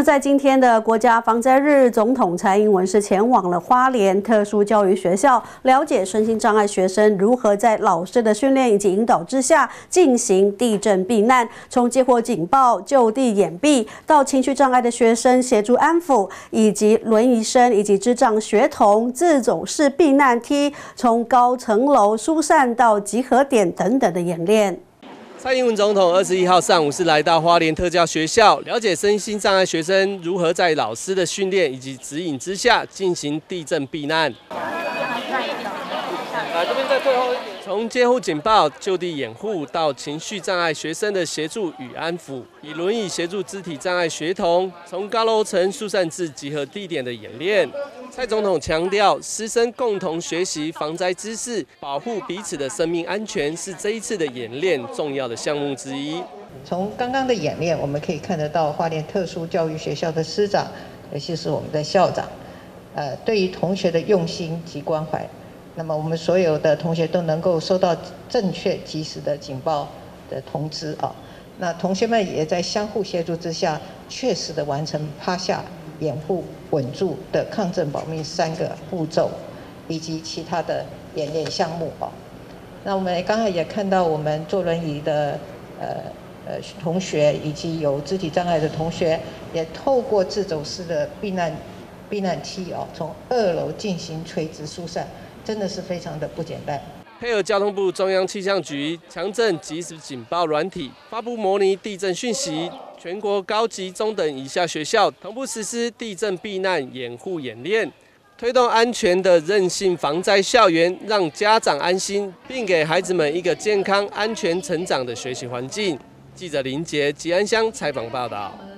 么在今天的国家防灾日，总统蔡英文是前往了花莲特殊教育学校，了解身心障碍学生如何在老师的训练以及引导之下进行地震避难，从接获警报就地掩蔽，到情绪障碍的学生协助安抚，以及轮椅生以及智障学童自走式避难梯，从高层楼疏散到集合点等等的演练。 蔡英文总统21号上午是来到花莲特教学校，了解身心障碍学生如何在老师的训练以及指引之下进行地震避难。这边在最后一点，从接获警报就地掩护到情绪障碍学生的协助与安抚，以轮椅协助肢体障碍学童从高楼层疏散至集合地点的演练。 蔡总统强调，师生共同学习防灾知识，保护彼此的生命安全，是这一次的演练重要的项目之一。 从刚刚的演练，我们可以看得到花莲特殊教育学校的师长，尤其是我们的校长，对于同学的用心及关怀，那么我们所有的同学都能够收到正确及时的警报的通知啊。那同学们也在相互协助之下，确实的完成趴下。 掩护稳住的抗震保命3个步骤，以及其他的演练项目哦。那我们刚才也看到，我们坐轮椅的同学，以及有肢体障碍的同学，也透过自走式的避难梯哦，从2楼进行垂直疏散，真的是非常的不简单。 配合交通部中央气象局强震即时警报软体，发布模拟地震讯息。全国高级中等以下学校同步实施地震避难掩护演练，推动安全的韧性防灾校园，让家长安心，并给孩子们一个健康、安全成长的学习环境。记者林杰、吉安乡采访报道。